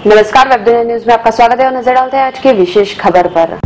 नमस्कार, वेब दुनिया न्यूज में आपका स्वागत है और नजर डालते हैं आज की विशेष खबर पर।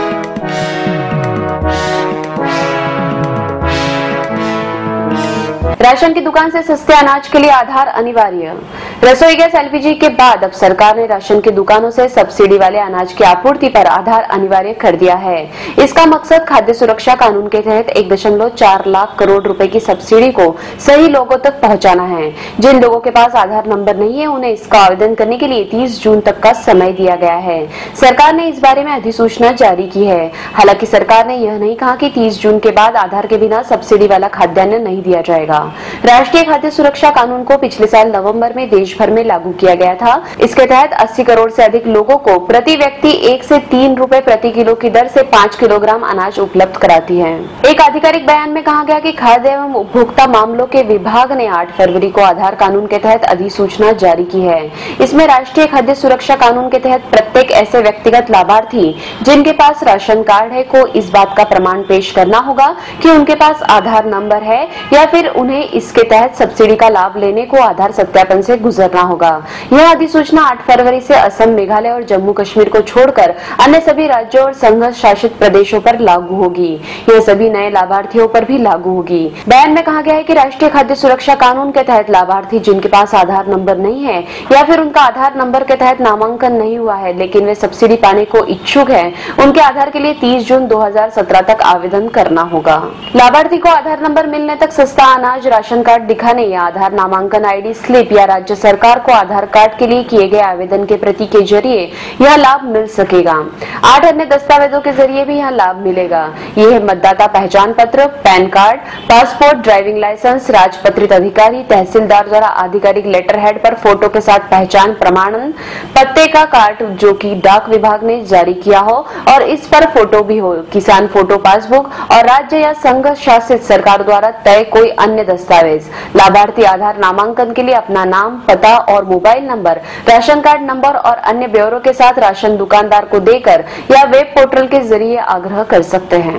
राशन की दुकान से सस्ते अनाज के लिए आधार अनिवार्य। रसोई गैस एलपीजी के बाद अब सरकार ने राशन की दुकानों से सब्सिडी वाले अनाज की आपूर्ति पर आधार अनिवार्य कर दिया है। इसका मकसद खाद्य सुरक्षा कानून के तहत 1.4 लाख करोड़ रुपए की सब्सिडी को सही लोगों तक पहुंचाना है। जिन लोगों के पास आधार नंबर नहीं है, उन्हें इसका आवेदन करने के लिए 30 जून तक का समय दिया गया है। सरकार ने इस बारे में अधिसूचना जारी की है। हालांकि सरकार ने यह नहीं कहा कि 30 जून के बाद आधार के बिना सब्सिडी वाला खाद्यान्न नहीं दिया जाएगा। राष्ट्रीय खाद्य सुरक्षा कानून को पिछले साल नवंबर में देश भर में लागू किया गया था। इसके तहत 80 करोड़ से अधिक लोगों को प्रति व्यक्ति 1 से 3 रुपए प्रति किलो की दर से 5 किलोग्राम अनाज उपलब्ध कराती है। एक आधिकारिक बयान में कहा गया कि खाद्य एवं उपभोक्ता मामलों के विभाग ने 8 फरवरी को आधार कानून के तहत अधिसूचना जारी की है। इसमें राष्ट्रीय खाद्य सुरक्षा कानून के तहत प्रत्येक ऐसे व्यक्तिगत लाभार्थी जिनके पास राशन कार्ड है को इस बात का प्रमाण पेश करना होगा कि उनके पास आधार नंबर है या फिर उन्हें इसके तहत सब्सिडी का लाभ लेने को आधार सत्यापन से गुजरना होगा। यह अधिसूचना 8 फरवरी से असम, मेघालय और जम्मू कश्मीर को छोड़कर अन्य सभी राज्यों और संघ शासित प्रदेशों पर लागू होगी। यह सभी नए लाभार्थियों पर भी लागू होगी। बयान में कहा गया है कि राष्ट्रीय खाद्य सुरक्षा कानून के तहत लाभार्थी जिनके पास आधार नंबर नहीं है या फिर उनका आधार नंबर के तहत नामांकन नहीं हुआ है लेकिन वे सब्सिडी पाने को इच्छुक है, उनके आधार के लिए 30 जून 2017 तक आवेदन करना होगा। लाभार्थी को आधार नंबर मिलने तक सस्ता अनाज, राशन कार्ड दिखाने या आधार नामांकन आईडी स्लिप या राज्य सरकार को आधार कार्ड के लिए किए गए आवेदन के प्रति के जरिए यह लाभ मिल सकेगा। 8 अन्य दस्तावेजों के जरिए भी यह लाभ मिलेगा। यह मतदाता पहचान पत्र, PAN card, passport, driving licence, राजपत्रित अधिकारी, तहसीलदार द्वारा आधिकारिक लेटर हेड पर फोटो के साथ पहचान प्रमाणन, पत्ते का कार्ड जो कि डाक विभाग ने जारी किया हो और इस पर फोटो भी हो, किसान फोटो पासबुक और राज्य या संघ शासित सरकार द्वारा तय कोई अन्य दस्तावेज। लाभार्थी आधार नामांकन के लिए अपना नाम, पता और mobile number, ration card number और अन्य ब्यौरों के साथ राशन दुकानदार को देकर या वेब पोर्टल के जरिए आग्रह कर सकते हैं।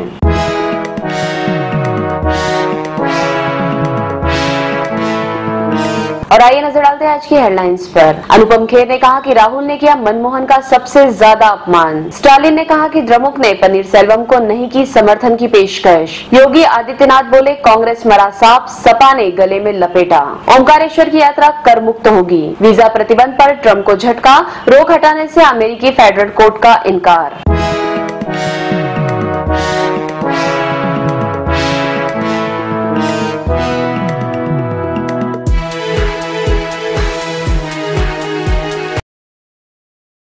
और आइए नजर डालते हैं आज की हेडलाइंस पर। अनुपम खेर ने कहा कि राहुल ने किया मनमोहन का सबसे ज्यादा अपमान। स्टालिन ने कहा कि द्रमुक ने पनीरसेल्वम को नहीं की समर्थन की पेशकश। योगी आदित्यनाथ बोले कांग्रेस मरा सांप, सपा ने गले में लपेटा। ओमकारेश्वर की यात्रा कर मुक्त होगी। वीजा प्रतिबंध पर ट्रंप को झटका, रोक हटाने से अमेरिकी फेडरल कोर्ट का इनकार।